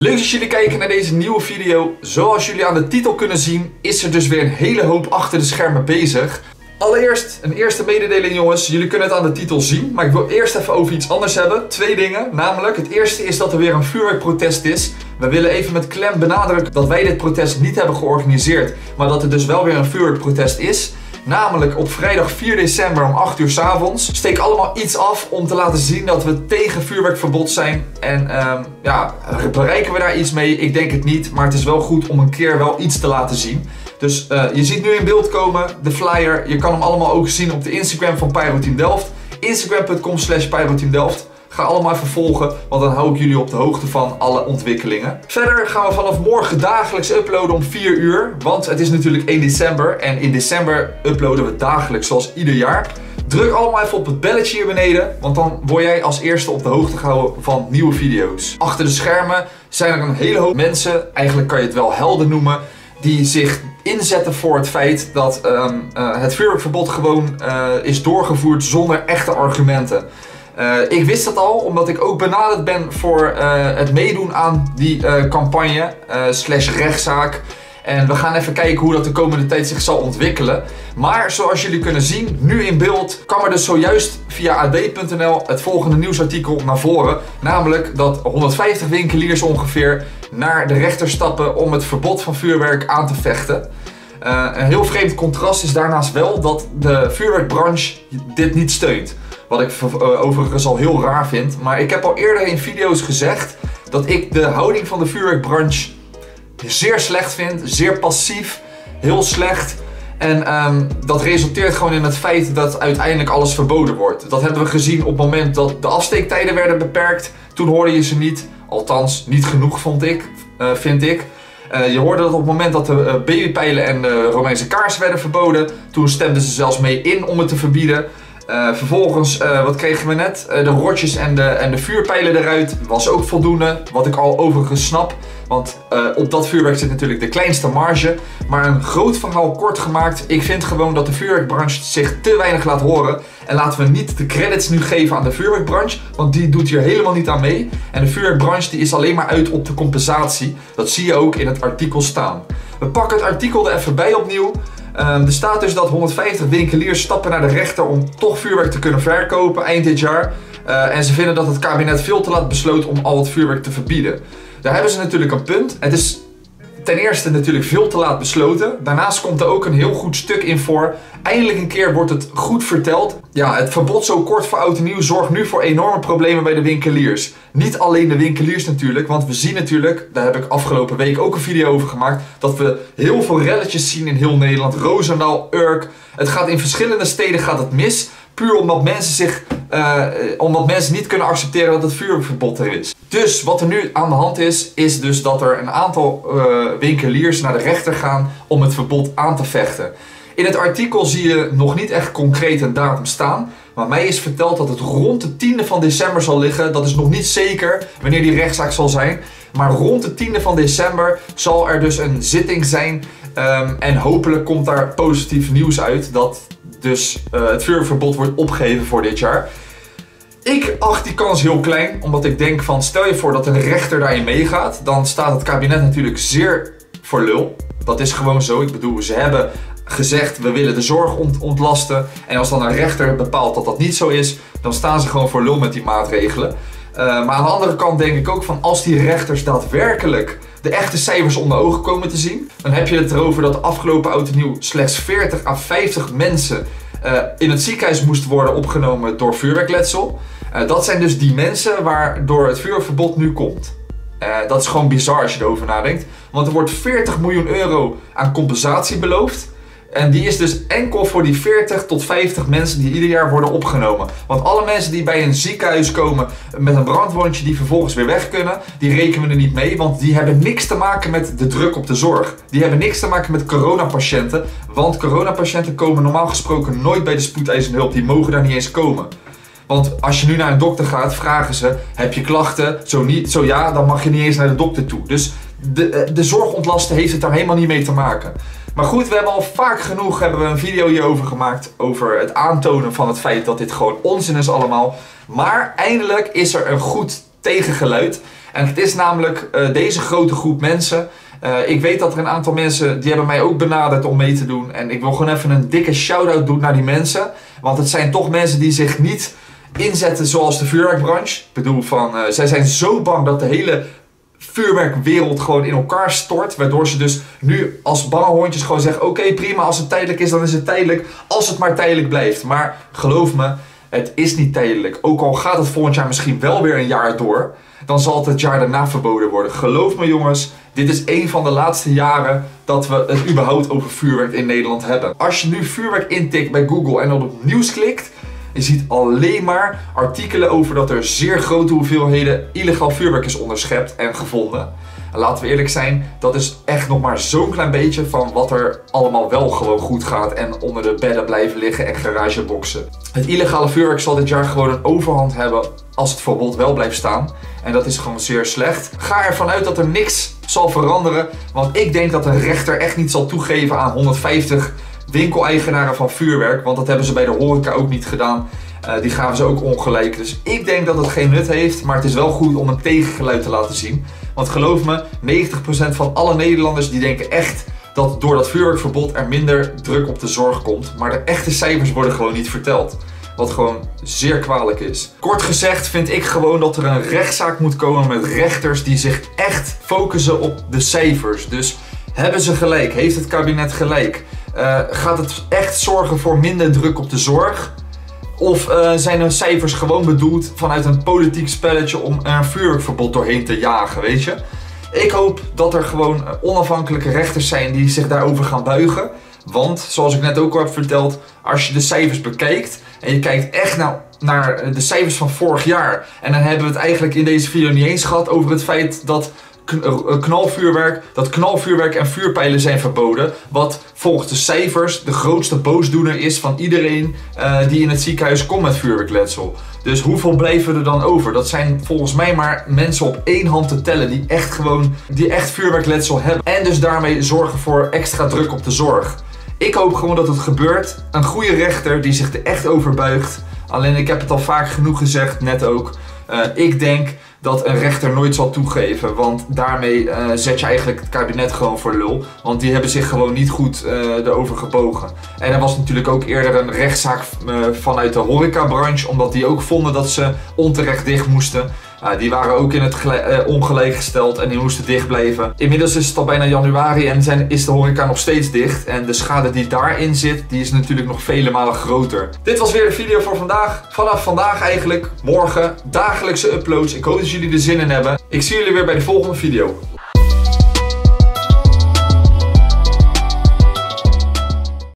Leuk dat jullie kijken naar deze nieuwe video. Zoals jullie aan de titel kunnen zien, is er dus weer een hele hoop achter de schermen bezig. Allereerst een eerste mededeling jongens, jullie kunnen het aan de titel zien, maar ik wil eerst even over iets anders hebben. Twee dingen, namelijk het eerste is dat er weer een vuurwerkprotest is. We willen even met klem benadrukken dat wij dit protest niet hebben georganiseerd, maar dat er dus wel weer een vuurwerkprotest is. Namelijk op vrijdag 4 december om 8 uur 's avonds. Steek allemaal iets af om te laten zien dat we tegen vuurwerkverbod zijn. En bereiken we daar iets mee? Ik denk het niet, maar het is wel goed om een keer wel iets te laten zien. Dus je ziet nu in beeld komen de flyer. Je kan hem allemaal ook zien op de Instagram van Pyroteam Delft. Instagram.com/PyroteamDelft. Ga allemaal even volgen, want dan hou ik jullie op de hoogte van alle ontwikkelingen. Verder gaan we vanaf morgen dagelijks uploaden om 4 uur. Want het is natuurlijk 1 december en in december uploaden we dagelijks zoals ieder jaar. Druk allemaal even op het belletje hier beneden, want dan word jij als eerste op de hoogte gehouden van nieuwe video's. Achter de schermen zijn er een hele hoop mensen, eigenlijk kan je het wel helden noemen, die zich inzetten voor het feit dat het vuurwerkverbod gewoon is doorgevoerd zonder echte argumenten. Ik wist dat al, omdat ik ook benaderd ben voor het meedoen aan die campagne slash rechtszaak. En we gaan even kijken hoe dat de komende tijd zich zal ontwikkelen. Maar zoals jullie kunnen zien, nu in beeld, kwam er dus zojuist via ad.nl het volgende nieuwsartikel naar voren. Namelijk dat 150 winkeliers ongeveer naar de rechter stappen om het verbod van vuurwerk aan te vechten. Een heel vreemd contrast is daarnaast wel dat de vuurwerkbranche dit niet steunt. Wat ik overigens al heel raar vind. Maar ik heb al eerder in video's gezegd dat ik de houding van de vuurwerkbranche zeer slecht vind. Zeer passief. Heel slecht. En dat resulteert gewoon in het feit dat uiteindelijk alles verboden wordt. Dat hebben we gezien op het moment dat de afsteektijden werden beperkt. Toen hoorde je ze niet. Althans, niet genoeg vind ik. Je hoorde dat op het moment dat de babypijlen en de Romeinse kaarsen werden verboden. Toen stemden ze zelfs mee in om het te verbieden. Vervolgens, wat kregen we net? De rotjes en de vuurpijlen eruit. Was ook voldoende, wat ik al overigens snap. Want op dat vuurwerk zit natuurlijk de kleinste marge. Maar een groot verhaal kort gemaakt. Ik vind gewoon dat de vuurwerkbranche zich te weinig laat horen. En laten we niet de credits nu geven aan de vuurwerkbranche. Want die doet hier helemaal niet aan mee. En de vuurwerkbranche die is alleen maar uit op de compensatie. Dat zie je ook in het artikel staan. We pakken het artikel er even bij opnieuw. Er staat dus dat 150 winkeliers stappen naar de rechter om toch vuurwerk te kunnen verkopen eind dit jaar. En ze vinden dat het kabinet veel te laat besloot om al het vuurwerk te verbieden. Daar hebben ze natuurlijk een punt. Het is ten eerste natuurlijk veel te laat besloten. Daarnaast komt er ook een heel goed stuk in voor. Eindelijk een keer wordt het goed verteld. Ja, het verbod zo kort voor oud en nieuw zorgt nu voor enorme problemen bij de winkeliers. Niet alleen de winkeliers natuurlijk, want we zien natuurlijk, daar heb ik afgelopen week ook een video over gemaakt, dat we heel veel relletjes zien in heel Nederland. Roosendaal, Urk. Het gaat in verschillende steden gaat het mis. Puur omdat mensen niet kunnen accepteren dat het vuurwerkverbod er is. Dus wat er nu aan de hand is dus dat er een aantal winkeliers naar de rechter gaan om het verbod aan te vechten. In het artikel zie je nog niet echt concreet een datum staan. Maar mij is verteld dat het rond de 10e van december zal liggen. Dat is nog niet zeker wanneer die rechtszaak zal zijn. Maar rond de 10e van december zal er dus een zitting zijn. En hopelijk komt daar positief nieuws uit. Dat dus het vuurwerkverbod wordt opgeheven voor dit jaar. Ik acht die kans heel klein. Omdat ik denk van stel je voor dat een rechter daarin meegaat. Dan staat het kabinet natuurlijk zeer voor lul. Dat is gewoon zo. Ik bedoel, ze hebben gezegd we willen de zorg ontlasten. En als dan een rechter bepaalt dat dat niet zo is, dan staan ze gewoon voor lul met die maatregelen. Maar aan de andere kant denk ik ook van als die rechters daadwerkelijk de echte cijfers onder ogen komen te zien, dan heb je het erover dat de afgelopen oud en nieuw slechts 40 à 50 mensen in het ziekenhuis moesten worden opgenomen door vuurwerkletsel. Dat zijn dus die mensen waardoor het vuurwerkverbod nu komt. Dat is gewoon bizar als je erover nadenkt. Want er wordt 40 miljoen euro aan compensatie beloofd. En die is dus enkel voor die 40 tot 50 mensen die ieder jaar worden opgenomen. Want alle mensen die bij een ziekenhuis komen met een brandwondje die vervolgens weer weg kunnen, die rekenen we er niet mee. Want die hebben niks te maken met de druk op de zorg. Die hebben niks te maken met coronapatiënten. Want coronapatiënten komen normaal gesproken nooit bij de spoedeisende hulp. Die mogen daar niet eens komen. Want als je nu naar een dokter gaat, vragen ze, heb je klachten? Zo ja, dan mag je niet eens naar de dokter toe. Dus de zorg ontlasten heeft het daar helemaal niet mee te maken. Maar goed, we hebben al vaak genoeg een video hierover gemaakt. Over het aantonen van het feit dat dit gewoon onzin is allemaal. Maar eindelijk is er een goed tegengeluid. En het is namelijk deze grote groep mensen. Ik weet dat er een aantal mensen, die hebben mij ook benaderd om mee te doen. En ik wil gewoon even een dikke shout-out doen naar die mensen. Want het zijn toch mensen die zich niet inzetten zoals de vuurwerkbranche. Ik bedoel, zij zijn zo bang dat de hele vuurwerkwereld gewoon in elkaar stort. Waardoor ze dus nu als bange hondjes gewoon zeggen, oké, prima, als het tijdelijk is, dan is het tijdelijk. Als het maar tijdelijk blijft. Maar geloof me, het is niet tijdelijk. Ook al gaat het volgend jaar misschien wel weer een jaar door, dan zal het jaar daarna verboden worden. Geloof me jongens, dit is een van de laatste jaren dat we het überhaupt over vuurwerk in Nederland hebben. Als je nu vuurwerk intikt bij Google en dan op nieuws klikt, je ziet alleen maar artikelen over dat er zeer grote hoeveelheden illegaal vuurwerk is onderschept en gevonden. En laten we eerlijk zijn, dat is echt nog maar zo'n klein beetje van wat er allemaal wel gewoon goed gaat en onder de bedden blijven liggen en garageboxen. Het illegale vuurwerk zal dit jaar gewoon een overhand hebben als het verbod wel blijft staan. En dat is gewoon zeer slecht. Ga ervan uit dat er niks zal veranderen, want ik denk dat een rechter echt niet zal toegeven aan 150 winkeleigenaren van vuurwerk, want dat hebben ze bij de horeca ook niet gedaan. Die gaven ze ook ongelijk. Dus ik denk dat het geen nut heeft, maar het is wel goed om een tegengeluid te laten zien. Want geloof me, 90% van alle Nederlanders die denken echt dat door dat vuurwerkverbod er minder druk op de zorg komt. Maar de echte cijfers worden gewoon niet verteld. Wat gewoon zeer kwalijk is. Kort gezegd vind ik gewoon dat er een rechtszaak moet komen met rechters die zich echt focussen op de cijfers. Dus hebben ze gelijk? Heeft het kabinet gelijk? Gaat het echt zorgen voor minder druk op de zorg? Of zijn de cijfers gewoon bedoeld vanuit een politiek spelletje om een vuurwerkverbod doorheen te jagen, weet je? Ik hoop dat er gewoon onafhankelijke rechters zijn die zich daarover gaan buigen. Want, zoals ik net ook al heb verteld, als je de cijfers bekijkt en je kijkt echt naar de cijfers van vorig jaar. En dan hebben we het eigenlijk in deze video niet eens gehad over het feit dat knalvuurwerk en vuurpijlen zijn verboden. Wat volgens de cijfers de grootste boosdoener is van iedereen die in het ziekenhuis komt met vuurwerkletsel. Dus hoeveel blijven er dan over? Dat zijn volgens mij maar mensen op één hand te tellen die echt vuurwerkletsel hebben. En dus daarmee zorgen voor extra druk op de zorg. Ik hoop gewoon dat het gebeurt. Een goede rechter die zich er echt over buigt. Alleen ik heb het al vaak genoeg gezegd, net ook. Ik denk dat een rechter nooit zal toegeven, want daarmee zet je eigenlijk het kabinet gewoon voor lul. Want die hebben zich gewoon niet goed erover gebogen. En er was natuurlijk ook eerder een rechtszaak vanuit de horecabranche, omdat die ook vonden dat ze onterecht dicht moesten. Die waren ook in het ongelijk gesteld en die moesten dicht blijven. Inmiddels is het al bijna januari en is de horeca nog steeds dicht. En de schade die daarin zit, die is natuurlijk nog vele malen groter. Dit was weer de video voor vandaag. Vanaf vandaag eigenlijk, morgen, dagelijkse uploads. Ik hoop dat jullie er zin in hebben. Ik zie jullie weer bij de volgende video.